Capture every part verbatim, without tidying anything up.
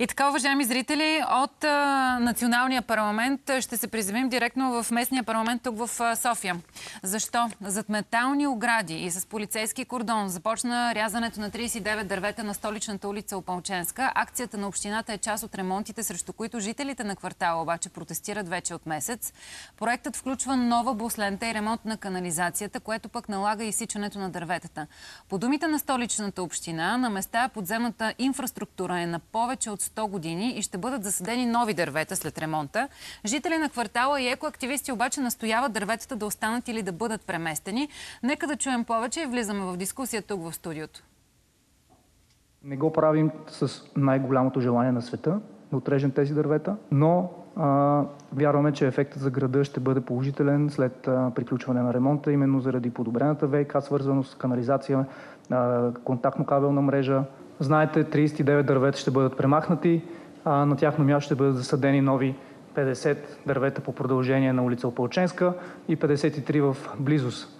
И така, уважаеми зрители, от а, Националния парламент ще се приземим директно в местния парламент тук в а, София. Защо? Зад метални огради и с полицейски кордон започна рязането на тридесет и девет дървета на столичната улица Опалченска. Акцията на общината е част от ремонтите, срещу които жителите на квартала обаче протестират вече от месец. Проектът включва нова буслента и ремонт на канализацията, което пък налага изсичането на дърветата. По думите на столичната община, на места подземната инфраструктура е на повече от сто години и ще бъдат засадени нови дървета след ремонта. Жители на квартала и екоактивисти обаче настояват дърветата да останат или да бъдат преместени. Нека да чуем повече и влизаме в дискусия тук в студиото. Не го правим с най-голямото желание на света да отрежем тези дървета, но а, вярваме, че ефектът за града ще бъде положителен след а, приключване на ремонта, именно заради подобрената ВиК свързаност, канализация, а, контактно-кабелна мрежа. Знаете, тридесет и девет дървета ще бъдат премахнати, а на тяхно място ще бъдат засадени нови петдесет дървета по продължение на улица Опалченска и петдесет и три в близост.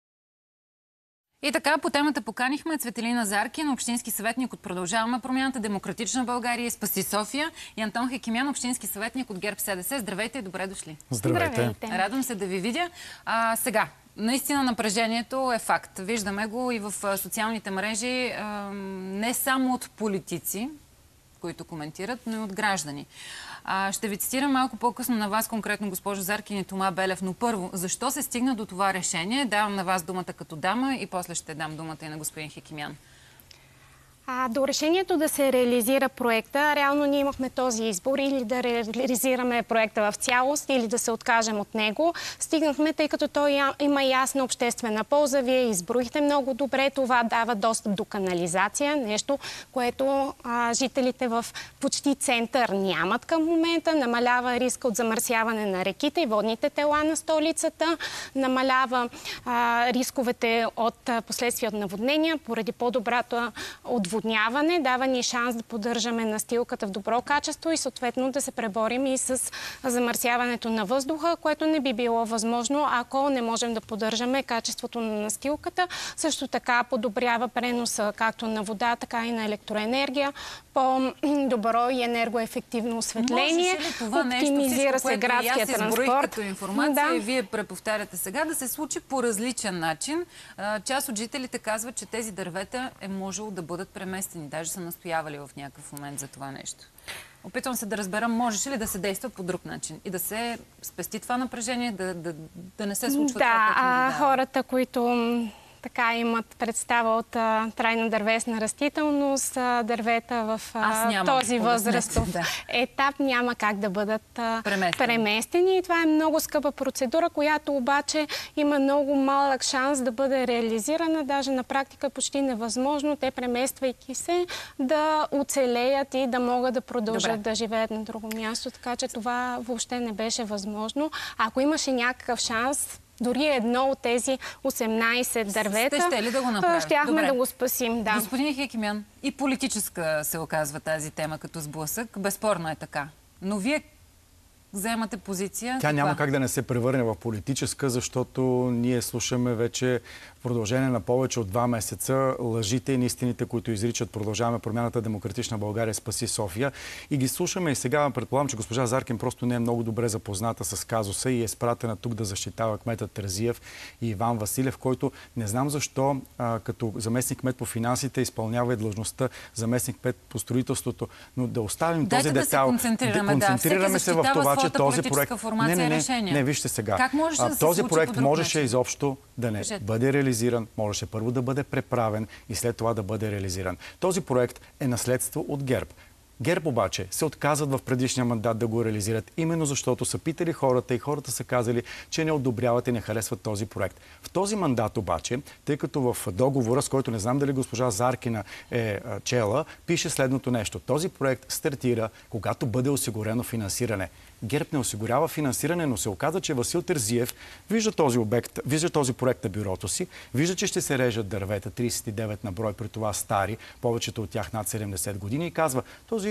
И така, по темата поканихме Цветелина Заркин, общински съветник от Продължаваме промяната, Демократична България и Спаси София, и Антон Хекимян, общински съветник от ГЕРБ СДС. Здравейте и добре дошли. Здравейте. Здравейте. Радвам се да ви видя. А, сега, наистина напрежението е факт. Виждаме го и в социалните мрежи, а, не само от политици, които коментират, но и от граждани. А, ще ви цитирам малко по-късно на вас, конкретно госпожо Заркин и Тома Белев, но първо, защо се стигна до това решение? Давам на вас думата като дама и после ще дам думата и на господин Хекимян. А, до решението да се реализира проекта, реално ние имахме този избор или да реализираме проекта в цялост, или да се откажем от него. Стигнахме, тъй като той има ясна обществена полза. Вие изброихте много добре. Това дава достъп до канализация, нещо, което а, жителите в почти център нямат към момента. Намалява риска от замърсяване на реките и водните тела на столицата. Намалява а, рисковете от а, последствия от наводнения, поради по-добрата отводняване. Водняване, дава ни шанс да поддържаме настилката в добро качество и съответно да се преборим и с замърсяването на въздуха, което не би било възможно, ако не можем да поддържаме качеството на настилката. Също така подобрява преноса както на вода, така и на електроенергия, по-добро и енергоефективно осветление, оптимизира се градския транспорт. Като информация да. И вие преповтаряте сега да се случи по различен начин. Част от жителите казват, че тези дървета е можело да бъдат преместени. Даже са настоявали в някакъв момент за това нещо. Опитвам се да разбера, можеш ли да се действа по друг начин и да се спести това напрежение, да, да, да не се случва да, това, което а, хората, които така имат представа от а, трайна дървесна растителност, а, дървета в а, този възрастов да. етап няма как да бъдат а, преместени. преместени. И това е много скъпа процедура, която обаче има много малък шанс да бъде реализирана. Даже на практика почти невъзможно те, премествайки се, да оцелеят и да могат да продължат Добре. да живеят на друго място. Така че това въобще не беше възможно. Ако имаше някакъв шанс, дори едно от тези осемнайсет дървета, ще ли да го направим? Щяхме Добре. да го спасим. Да. Господин Хекимян, и политическа се оказва тази тема като сблъсък. Безспорно е така. Но вие вземате позиция. Тя каква? няма как да не се превърне в политическа, защото ние слушаме вече в продължение на повече от два месеца лъжите и неистините, които изричат Продължаваме промяната, Демократична България, Спаси София. И ги слушаме и сега предполагам, че госпожа Заркин просто не е много добре запозната с казуса и е спратена тук да защитава кмета Терзиев и Иван Василев, който не знам защо а, като заместник кмет по финансите изпълнява и длъжността заместник кмет по строителството, но да оставим Дайте този да детайл. Се концентрираме, да, концентрираме да. се в това, че този проект... Не, не, не, не, не, вижте сега. Как може да а, се този случи проект по друг можеше начин? изобщо да не Кажете. бъде реализиран, можеше първо да бъде преправен и след това да бъде реализиран. Този проект е наследство от ГЕРБ. ГЕРБ обаче се отказват в предишния мандат да го реализират, именно защото са питали хората и хората са казали, че не одобряват и не харесват този проект. В този мандат обаче, тъй като в договора, с който не знам дали госпожа Заркина е чела, пише следното нещо. Този проект стартира, когато бъде осигурено финансиране. ГЕРБ не осигурява финансиране, но се оказа, че Васил Терзиев вижда този обект, вижда този проект на бюрото си, вижда, че ще се режат дървета, тридесет и девет на брой, при това стари, повечето от тях над седемдесет години, и казва, този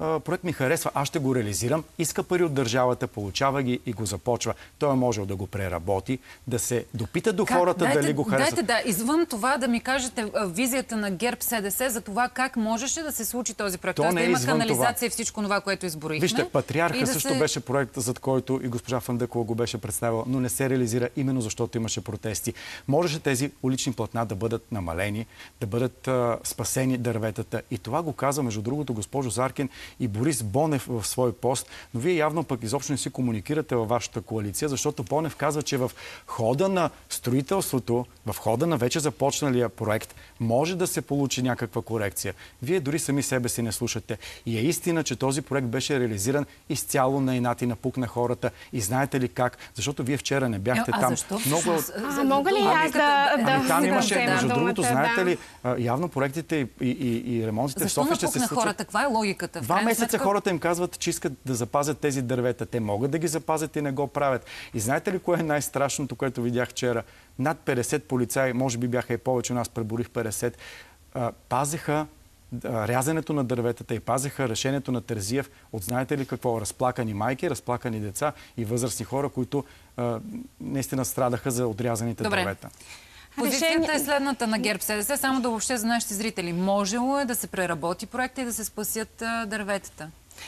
проект ми харесва, аз ще го реализирам, иска пари от държавата, получава ги и го започва. Той е можел да го преработи, да се допита до как? хората дайте, дали го харесват. Дайте, да, извън това да ми кажете визията на ГЕРБ-СДС за това как можеше да се случи този проект. То Тоест не е да има извън канализация това. и всичко това, което изброихме. Вижте, Патриарха да също се... беше проект, зад който и госпожа Фандъкова го беше представила, но не се реализира именно защото имаше протести. Можеше тези улични платна да бъдат намалени, да бъдат а, спасени дърветата. И това го каза, между другото, госпожо Заркин и Борис Бонев в свой пост, но вие явно пък изобщо не си комуникирате във вашата коалиция, защото Бонев казва, че в хода на строителството, в хода на вече започналия проект, може да се получи някаква корекция. Вие дори сами себе си не слушате. И е истина, че този проект беше реализиран изцяло на инат и напук на хората. И знаете ли как? Защото вие вчера не бяхте а, там. Защо? Много... А, мога ли аз да... Ами там имаше, да, между да, другото, думата, знаете да. ли, явно проектите и, и, и, и ремонтите в Защо София ще напук се на случат. хората? Каква е логиката? В Два крайна месеца сметка... хората им казват, че искат да запазят тези дървета. Те могат да ги запазят и не го правят. И знаете ли кое е най-страшното, което видях вчера? Над петдесет полицаи, може би бяха и повече, у нас преборих петдесет, пазеха рязането на дърветата и пазеха решението на Терзиев от знаете ли какво? Разплакани майки, разплакани деца и възрастни хора, които а, наистина страдаха за отрязаните Добре. дървета. Позицията Решение... е следната на ГЕРБ-СДС, само да въобще за нашите зрители. Можело е да се преработи проекта и да се спасят а, дърветата?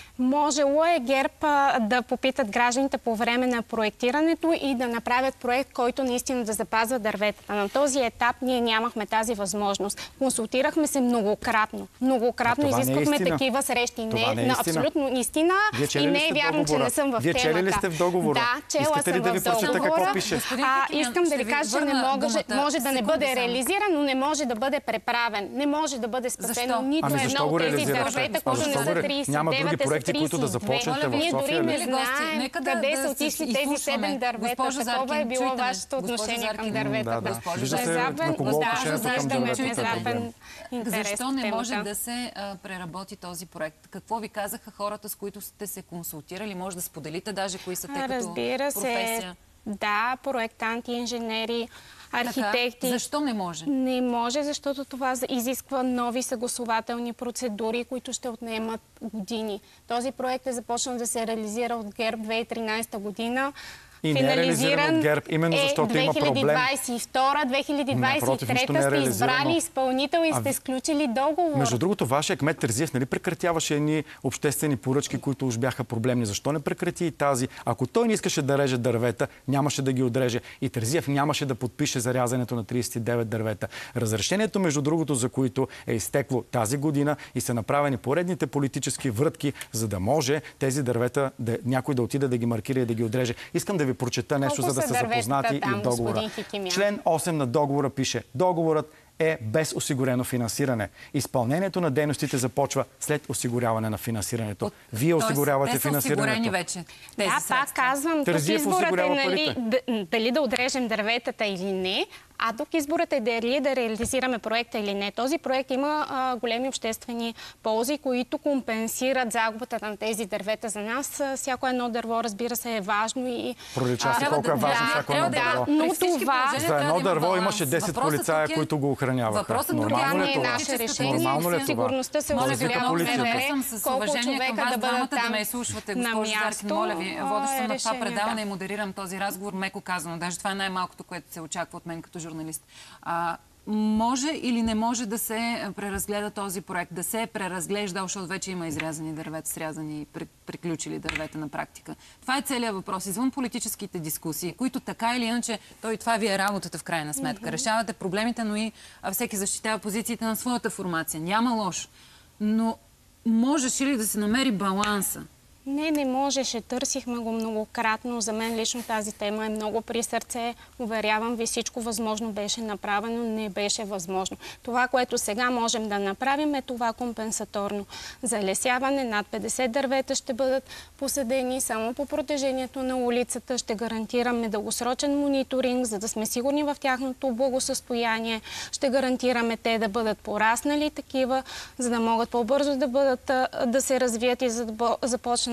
Можело е ГЕРБ да попитат гражданите по време на проектирането и да направят проект, който наистина да запазва дърветата. На този етап ние нямахме тази възможност. Консултирахме се многократно. Многократно изискахме е такива срещи. Това не, не е на абсолютно истина и не е вярно, че не съм в Вие темата. чели ли сте в договора? Да, чела Искате съм ли да ви в прочета договора. какво пише? А, искам да ви кажа, че не може, може да не бъде реализиран, но не може да бъде преправен. Не може да бъде спасено нито ами едно от тези дървета, които не са тридесет и Няма други девет, проекти, които да започнете в Ние София. дори не ли? знаем Нека да- къде да са се отишли тези изслушваме. седем дървета. Госпожо Такова Заркин, е било чуйте ме. вашето Госпожо отношение към Заркин, дърветата. да, да. Госпожо Вижда се Заркин, на кого госпожо отношението към Заркин, дърветата. внезапен интерес Защо по не темата. може да се а, преработи този проект? Какво ви казаха хората, с които сте се консултирали? Може да споделите даже кои са те като Разбира се, професия? да, проектанти, инженери, архитекти. Така, защо не може? Не може, защото това изисква нови съгласувателни процедури, които ще отнемат години. Този проект е започнал да се реализира от ГЕРБ две хиляди и тринадесета година. И не е реализиран от ГЕРБ, именно защото има проблем. две хиляди двадесет и втора, две хиляди двадесет и трета сте избрали изпълнител и сте сключили договор. Между другото, вашия кмет Терзиев нали прекратяваше едни обществени поръчки, които уж бяха проблемни. Защо не прекрати и тази? Ако той не искаше да реже дървета, нямаше да ги отреже. И Терзиев нямаше да подпише зарязането на тридесет и девет дървета. Разрешението, между другото, за които е изтекло тази година и са направени поредните политически врътки, за да може тези дървета да, някой да отиде да ги маркира и да ги отреже. Искам да ви прочета нещо, Колко за да са са запознати там, и в договора. Член осем на договора пише: договорът е без осигурено финансиране. Изпълнението на дейностите започва след осигуряване на финансирането. Вие Тоест, осигурявате те са финансирането. осигурени вече тези Да, средства. пак казвам, тук Терзиев изборът е осигурява нали, парите. д- дали да отрежем дърветата или не, а тук изборът е дали да реализираме проекта или не. Този проект има а, големи обществени ползи, които компенсират загубата на тези дървета за нас. А, всяко едно дърво, разбира се, е важно и... Пролича си а, колко е да, важно да, всяко едно да, дърво. но При всички това... положения За едно трябва да има дърво баланс. имаше десет Въпросът полицая, тук е- които го охраняваха. Въпросът тук Нормално Това ли не е е това? наше решение. Нормално ли е това? Сигурността се Моля ви, Извика много полицията. ме съм с Колко уважение към човека вас, да бъдат двамата да там ме изслушвате, на госпожо Заркин. място, Моля ви, водеща е на това решение, предаване да. и модерирам този разговор, меко казано. Даже това е най-малкото, което се очаква от мен като журналист. А, може или не може да се преразгледа този проект, да се е преразглеждал, защото вече има изрязани дървета, срязани и приключили дървета на практика. Това е целият въпрос. Извън политическите дискусии, които така или иначе, то и това ви е работата в крайна сметка. Mm-hmm. Решавате проблемите, но и всеки защитава позициите на своята формация. Няма лошо. Но можеше ли да се намери баланса? Не, не можеше. Търсихме го многократно. За мен лично тази тема е много при сърце. Уверявам ви, всичко възможно беше направено, не беше възможно. Това, което сега можем да направим, е това компенсаторно залесяване. Над петдесет дървета ще бъдат посадени само по протежението на улицата. Ще гарантираме дългосрочен мониторинг, за да сме сигурни в тяхното благосъстояние. Ще гарантираме те да бъдат пораснали такива, за да могат по-бързо да бъдат, да се развият и за да започнат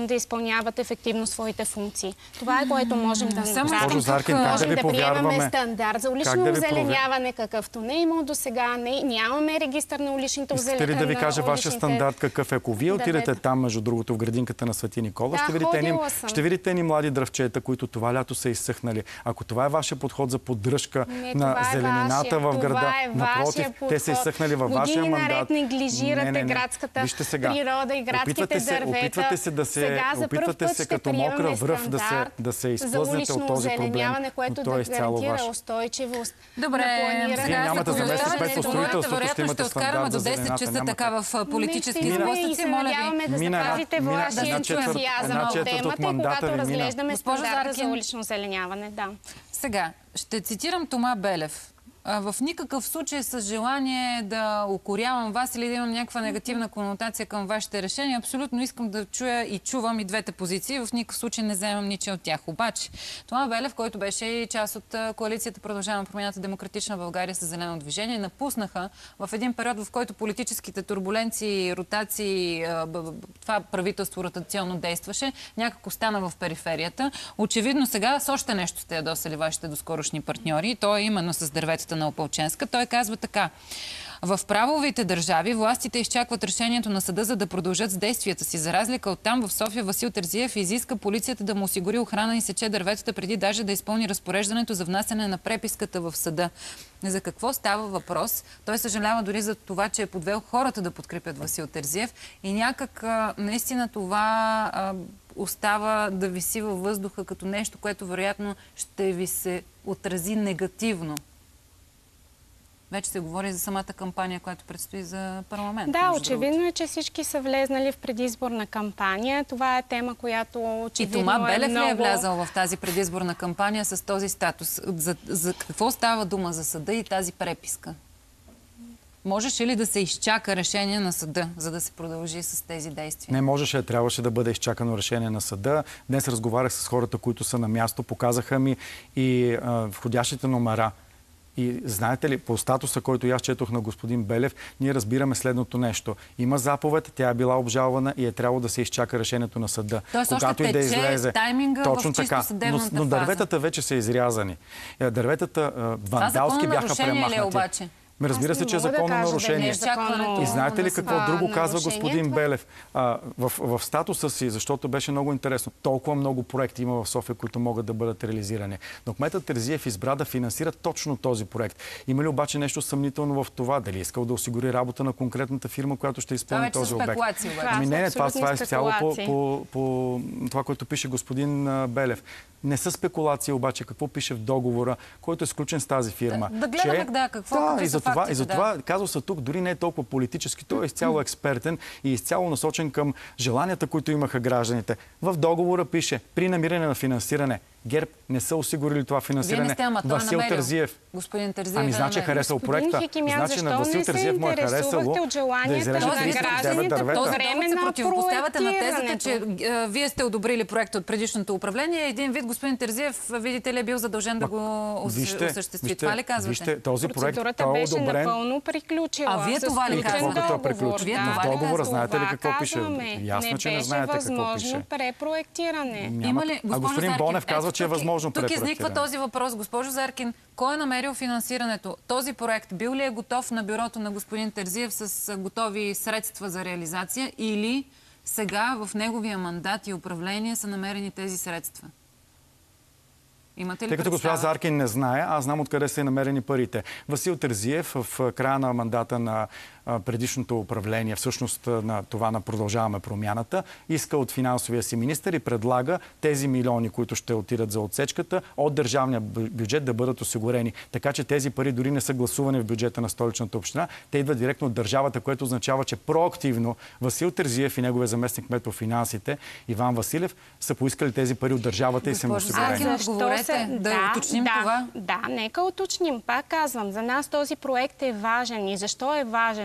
наистина да изпълняват ефективно своите функции. Това е което можем да направим. Заркин, как можем да, да, да приемаме стандарт за улично да озеленяване, какъвто не е имало до сега. Не, нямаме регистър на уличните озеленяване. Искате ли да ви кажа вашия стандарт какъв е? Ако вие отидете там, между другото, в градинката на Свети Никола, да, ще, видите ни, ще видите ни млади дръвчета, които това лято са изсъхнали. Ако това е вашия подход за поддръжка не, на е зеленината в града, е напротив, те са изсъхнали във вашия мандат. Години наред неглижирате не, не, не. градската природа и градските се, дървета. Опитвате се да се, Сега за първ опитвате път се ще като мокра връв да се, да се изплъзнете от този проблем, което но той е да изцяло гарантира ваш. устойчивост. Добре, вие нямате ако заместник говорите, по строителството, ще вероятно ще имате откараме стандарт до за десет часа зелената. така в политически сблъсъци. Моля ви. да запазите вашия ентусиазъм от темата и когато разглеждаме стандарта за улично озеленяване. Да. Сега, ще цитирам Тома Белев. В никакъв случай с желание да укорявам вас или да имам някаква негативна конотация към вашите решения. Абсолютно искам да чуя и чувам и двете позиции. В никакъв случай не вземам ничия от тях. Обаче, Тома Белев, който беше и част от коалицията Продължаваме промяната Демократична България с Зелено движение, напуснаха в един период, в който политическите турбуленции, ротации, това правителство ротационно действаше, някак остана в периферията. Очевидно сега с още нещо сте ядосали вашите доскорошни партньори, и то е именно с дърветата на Опалченска. Той казва така: в правовите държави властите изчакват решението на съда, за да продължат с действията си. За разлика от там, в София Васил Терзиев изиска полицията да му осигури охрана и сече дърветата, преди даже да изпълни разпореждането за внасяне на преписката в съда. За какво става въпрос? Той съжалява дори за това, че е подвел хората да подкрепят Васил Терзиев, и някак наистина това а, остава да виси във въздуха като нещо, което вероятно ще ви се отрази негативно. Вече се говори за самата кампания, която предстои за парламент. Да, очевидно е, че всички са влезнали в предизборна кампания. Това е тема, която очевидно и Тома Белев е много... ли е влязал в тази предизборна кампания с този статус? За, за какво става дума за съда и тази преписка? Можеше ли да се изчака решение на съда, за да се продължи с тези действия? Не можеше, трябваше да бъде изчакано решение на съда. Днес разговарях с хората, които са на място, показаха ми и а, входящите номера. И знаете ли, по статуса, който аз четох на господин Белев, ние разбираме следното нещо. Има заповед, тя е била обжалвана и е трябвало да се изчака решението на съда. Тоест когато още и да тече излезе. тайминга Точно в чисто така. съдебната но, но фаза. дърветата вече са изрязани. Дърветата вандалски бяха премахнати. Ли е, обаче? Ме разбира се, че е законно да нарушение. Да и знаете ли какво а, друго казва господин това? Белев? А, в, в статуса си, защото беше много интересно, толкова много проекти има в София, които могат да бъдат реализирани. Но кметът Терзиев избра да финансира точно този проект. Има ли обаче нещо съмнително в това? Дали искал да осигури работа на конкретната фирма, която ще изпълни това този обект? Ами не, не, това, това е цяло по, по, по това, което пише господин Белев. Не са спекулации обаче какво пише в договора, който е сключен с тази фирма. Да, да гледаме, че... да, какво да, и за това, фактите, и за да. това казуса тук дори не е толкова политически, той е изцяло експертен и изцяло насочен към желанията, които имаха гражданите. В договора пише: при намиране на финансиране ГЕРБ не са осигурили това финансиране. Вие не сте, ама той Васил намерил. Терзиев. Господин Терзиев Ами е значи е харесал проекта. Хикимян, значи на Васил Терзиев му е харесало от желанията да изреже на тридесет и девет дървета. Този време се на противопоставяте на тезата, че проектирането. а, вие сте одобрили проекта от предишното управление. Един вид господин Терзиев, видите ли, е бил задължен да го ос- Вижте, осъществи. вижте, това ли казвате? Вижте, този проект Процедурата той е беше одобрен. напълно приключила. А вие с това ли И какво казвате? като приключи? Вие В това ли договора казвате? знаете ли какво пише? Казваме. Ясно, че не беше знаете какво възможно пише. препроектиране. Няма- Има ли, А госпожо господин Заркин, Бонев казва, ето че е тук- възможно Тук изниква препроектиране. този въпрос. Госпожо Заркин, кой е намерил финансирането? Този проект бил ли е готов на бюрото на господин Терзиев с готови средства за реализация, или сега в неговия мандат и управление са намерени тези средства? Имате ли Тъй като госпожа представа? Заркин не знае, аз знам откъде са намерени парите. Васил Терзиев в края на мандата на предишното управление, всъщност на това на Продължаваме промяната, иска от финансовия си министър и предлага тези милиони, които ще отидат за отсечката, от държавния бюджет да бъдат осигурени. Така че тези пари дори не са гласувани в бюджета на Столичната община. Те идват директно от държавата, което означава, че проактивно Васил Терзиев и неговия заместник кмет по финансите Иван Василев са поискали тези пари от държавата и са му осигурени. А отговорете, да, да уточним да, това. Да, нека уточним. Пак казвам, за нас този проект е важен. И защо е важен?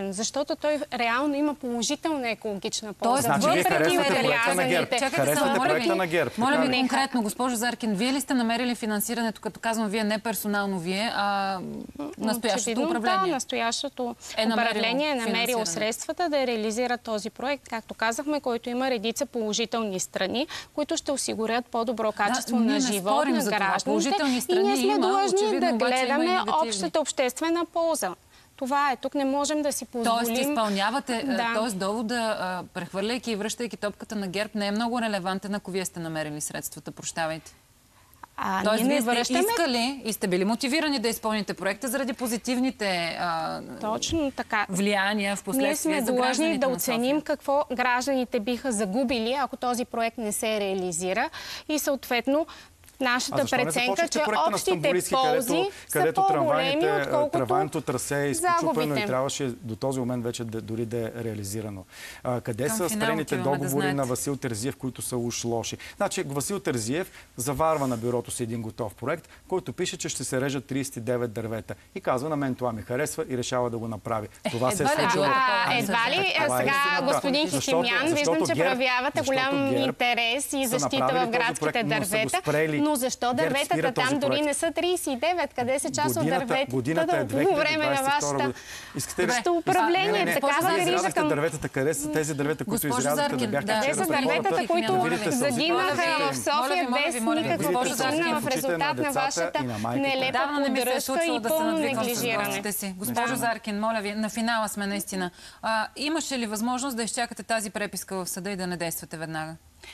релизиран, защото той реално има положителна екологична полза. Значи вие харесвате проекта на ГЕРБ. Харесвате проекта на ГЕРБ. Моля ви конкретно, госпожо Заркин, вие ли сте намерили финансирането, като казвам вие, не персонално вие, а настоящото управление? Да, настоящото е управление е намерило средствата да реализира този проект, както казахме, който има редица положителни страни, които ще осигурят по-добро качество да, на живот на гражданите. И ние сме има, длъжни да гледаме общата обществена полза. Това е. Тук не можем да си позволим... Тоест, изпълнявате, да. Тоест, довода, прехвърляйки и връщайки топката на ГЕРБ, не е много релевантен, ако вие сте намерили средствата. Прощавайте. А, Тоест, ние вие не сте връщаме... искали и сте били мотивирани да изпълните проекта заради позитивните а, Точно така. влияния в последствие ние за сме длъжни да оценим какво гражданите биха загубили, ако този проект не се реализира и съответно нашата преценка, че общите ползи където, са където по-големи, отколкото трамвайното трасе е изпочупено и загубите. трябваше до този момент вече да, дори да е реализирано. А, къде Към са спрените договори да на Васил Терзиев, които са уж лоши? Значи Васил Терзиев заварва на бюрото си един готов проект, който пише, че ще се режат трийсет и девет дървета. И казва, на мен това ми харесва и решава да го направи. Това се е случило. Едва ли сега, господин Хихимян, виждам, че проявявате голям интерес и защита в градските дървета. Но защо дърветата там дори не са трийсет и девет? Къде са част от дърветата по време на вашата управление? Такава грижа към... дърветата, къде са тези дървета, които изрязаха да бяха вчера? Те са дърветата, които загинаха в София без никаква причина в резултат на вашата нелепа поддръжка и пълно неглижиране. Госпожо Заркин, моля ви, на финала сме наистина. Имаше ли възможност да изчакате тази преписка в съда и да не действате веднага?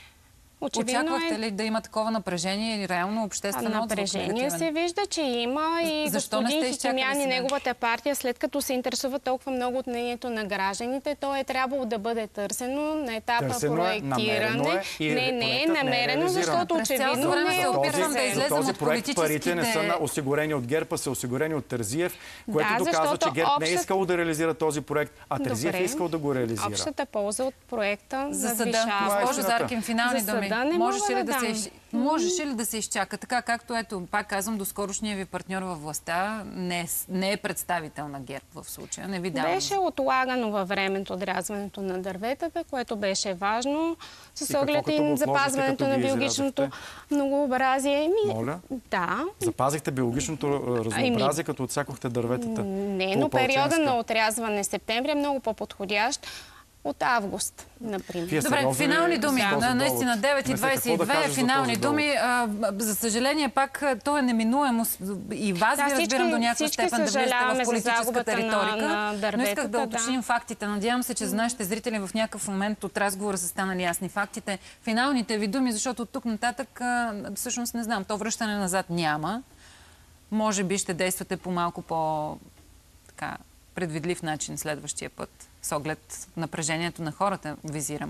Очаквахте ли да има такова напрежение или реално обществено отзвук? Напрежение се вижда, че има и господин Хихимян и неговата партия, след като се интересува толкова много от мнението на гражданите, то е трябвало да бъде търсено на етапа проектиране. Не, не е намерено, защото очевидно не е отразено. Този проект парите не са осигурени от ГЕРБ, а са осигурени от Терзиев, което доказва, че ГЕРБ не е искал да реализира този проект, а Терзиев е искал да го реализира. Общата полза от проекта надвишава. Госпожо Заркин, финални думи. Можеше ли, да да се, можеше ли да се изчака? Така както, ето, пак казвам, доскорошния ви партньор във властта не е, не е представител на ГЕРБ в случая. Не ви давам. Беше отлагано във времето отрязването на дърветата, което беше важно с оглед и запазването на биологичното многообразие. Ми, Моля? Да. Запазихте биологичното разнообразие, като отсякохте дърветата. Не, но периода на отрязване септември е много по-подходящ от август, например. Добре, финални думи. Да, наистина, девет и двадесет и две, финални думи. А, за съжаление, пак то е неминуемо. И вас да, ви разбирам до някаква степен да влезете в политическата риторика. На, на но исках да уточним да. фактите. Надявам се, че за нашите зрители в някакъв момент от разговора са станали ясни фактите. Финалните ви думи, защото от тук нататък всъщност не знам, то връщане назад няма. Може би ще действате по малко по така предвидлив начин следващия път, с оглед напрежението на хората, визирам.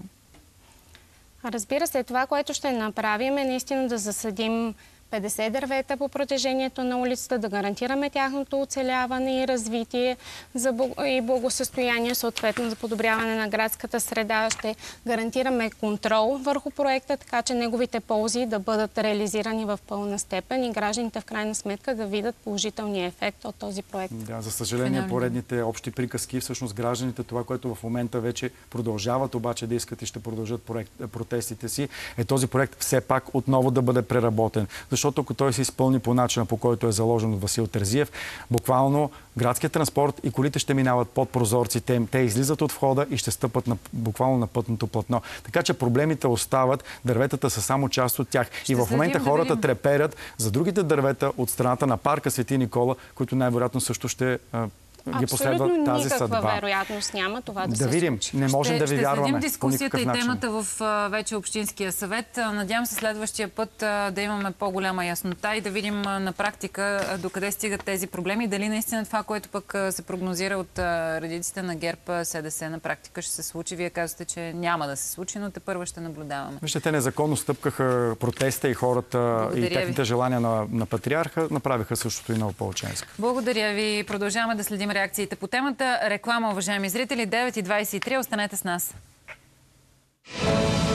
Разбира се, това, което ще направим е наистина да засадим петдесет дървета по протежението на улицата, да гарантираме тяхното оцеляване и развитие и благосъстояние, съответно за подобряване на градската среда. Ще гарантираме контрол върху проекта, така че неговите ползи да бъдат реализирани в пълна степен и гражданите в крайна сметка да видят положителния ефект от този проект. Да, за съжаление, Финально. поредните общи приказки, всъщност гражданите, това, което в момента вече продължават обаче да искат и ще продължат проект, протестите си, е този проект все пак отново да бъде преработен. Защото ако той се изпълни по начина, по който е заложен от Васил Терзиев, буквално градският транспорт и колите ще минават под прозорците, те излизат от входа и ще стъпат на, буквално на пътното платно. Така че проблемите остават, дърветата са само част от тях. Ще и в момента да хората видим. треперят за другите дървета от страната на парка Свети Никола, които най-вероятно също ще ги последва тази съдба. Абсолютно никаква вероятност няма това да, да се видим. случи. Не можем ще, да ви вярваме. Ще следим дискусията и темата в а, вече Общинския съвет. Надявам се следващия път а, да имаме по-голяма яснота и да видим а, на практика а, докъде стигат тези проблеми и дали наистина това, което пък а, се прогнозира от а, редиците на ГЕРБ СДС на практика ще се случи. Вие казвате, че няма да се случи, но тепърва ще наблюдаваме. Вижте, те незаконно стъпкаха протеста и хората Благодаря и техните ви. желания на, на патриарха направиха същото и на Опалченска. Благодаря ви. Продължаваме да следим реакциите по темата. Реклама, уважаеми зрители, девет и двадесет и три. Останете с нас.